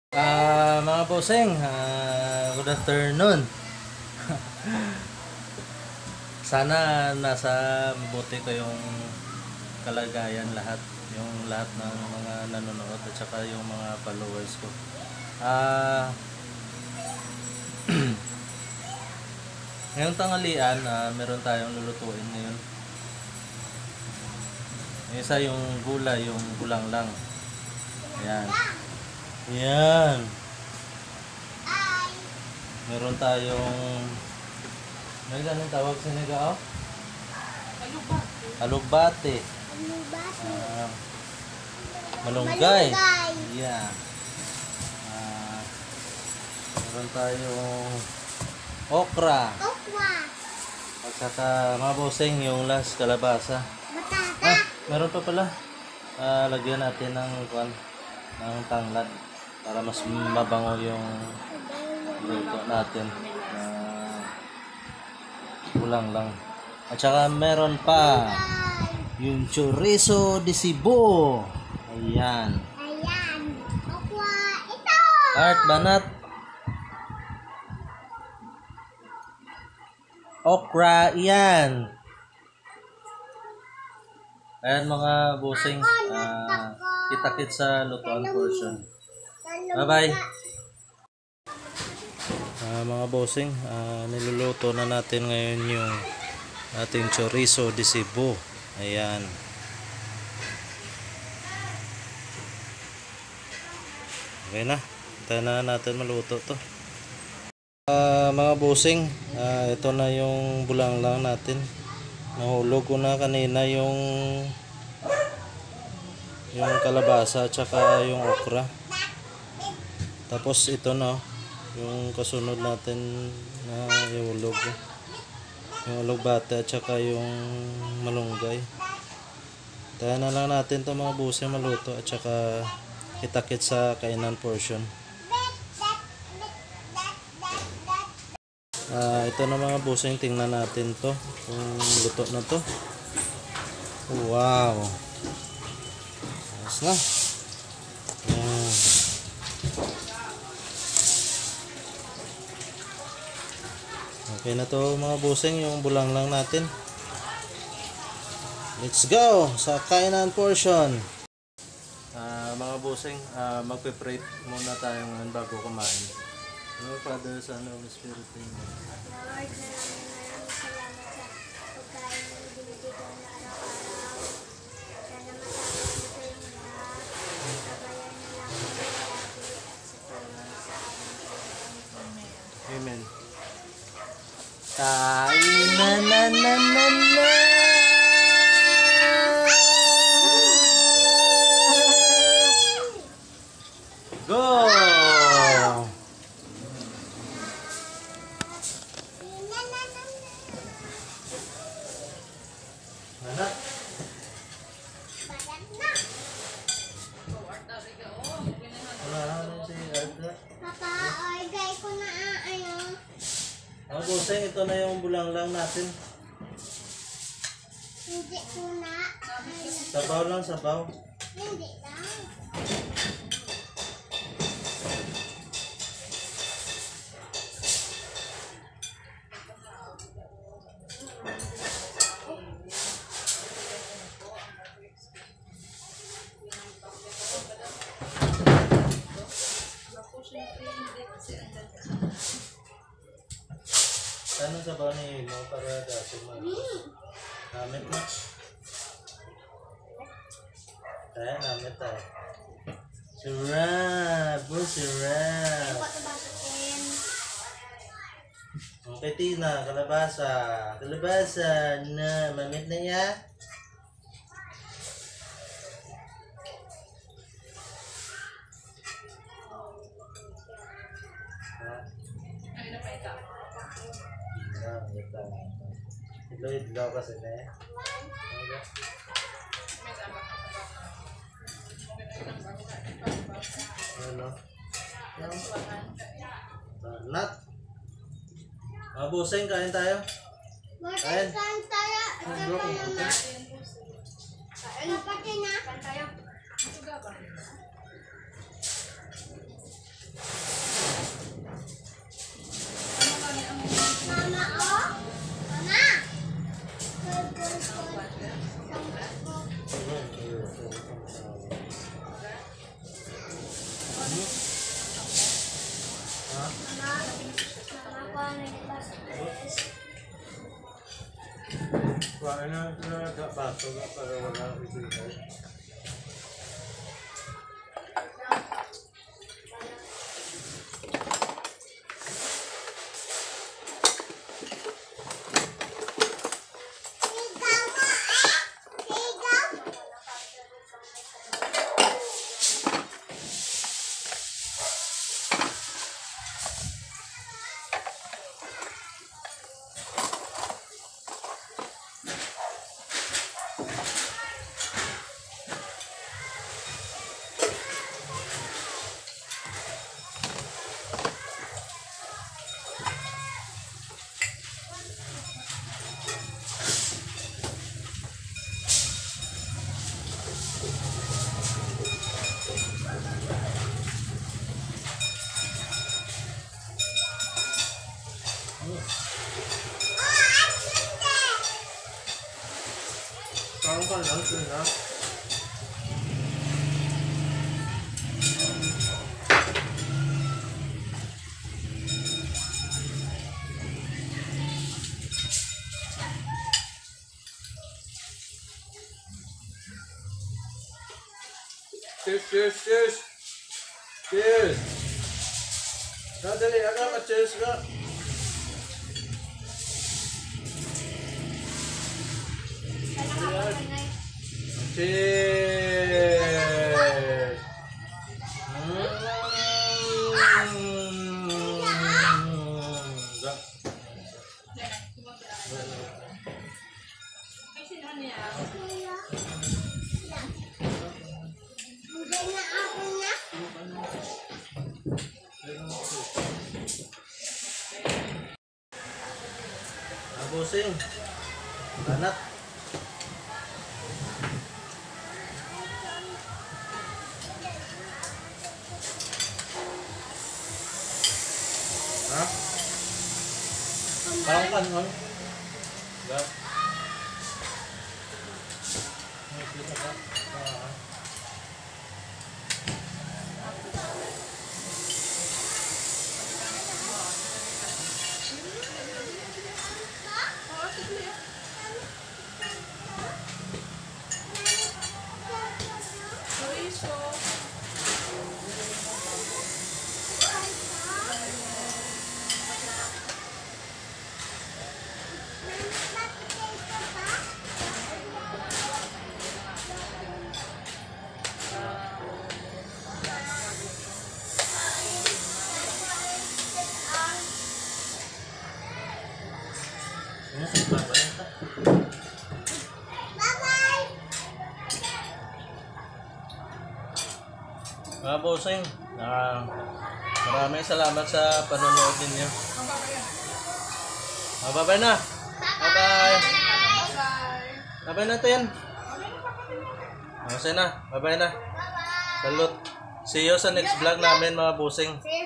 Mga bossing, good afternoon. Sana nasa mabuti ko yung kalagayan lahat. Yung lahat ng mga nanonood at saka yung mga followers ko. Ngayong tanghalian, meron tayong lulutuin ngayon. Yung isa yung gulay, yung gulang lang. Ayan. Ayan. Meron tayong may ganun tawag sa nega, oh? Alugbate. Malunggay. Yeah. Meron tayong okra. At saka mga bossing yung last kalabasa. Meron pa pala. Lagyan natin ng tanglad para mas mabango yung luto natin. Kulang lang. At saka meron pa yung chorizo de Cebu. Ayan. Art banat. Okra yan. Ayan mga bossing. Kita-kit sa lutoan portion. Bye bye. Mga bossing, niluluto na natin ngayon yung ating chorizo de Cebu. Ayan. Okay na. Hintayin na natin maluto to. Mga bossing, ito na yung bulanglang natin. Nahulog ko na kanina yung kalabasa at saka yung okra. Tapos ito na yung kasunod natin na yung alugbate at saka yung malunggay. Tayo na lang natin to mga bossing maluto at saka kita-kit sa kainan portion. Ito na mga bossing, tingnan natin to kung luto na to. Wow, ayos na. Ayan. Okay na to mga bossing, yung bulanglang natin. Let's go sa kainan portion. Mga bossing, magpe-pray muna tayo ngayon bago kumain. Lord, Father, Son, Holy Spirit, Amen. Lord, maraming salamat sa pagkain na binibigay ko na araw-araw. Sana matapos mo sa iyong lahat. Gabayan na lang ang lagi at sa tulong sa aming Amen. Amen. Kain na. Go! Anak. Papa, orgay ko na ano. Mga bossing, ito na yung bulanglang natin. Hindi ko na. Sabaw lang, sabaw. Hindi lang. Anong sabaw ni mo para daso mo? Namit na. Tayo, namit tayo. Sarap! Bro, sarap! Okay, Tina, kalabasa. Kalabasa na. Mamit na ya? Idlaw kasi na eh. Ano? Nut. Mga bossing, kain tayo. Kain tayo. Kain pati na. Mama ko ang nagpas-dress. Wala na pato na para wala ibigay. Kamu kan langsung ya. Cheers. Kak dali, agak cheers kak. Cheers. Busing. Banat. Hah? Parang kan, Mang? Enggak. Ini kita kan. Mga bossing, maraming salamat sa panonood ninyo. Bye-bye na. Bye-bye. Bye-bye na, Tin. Bye-bye na. Bye-bye na. Balot. See you sa next vlog namin, mga bossing.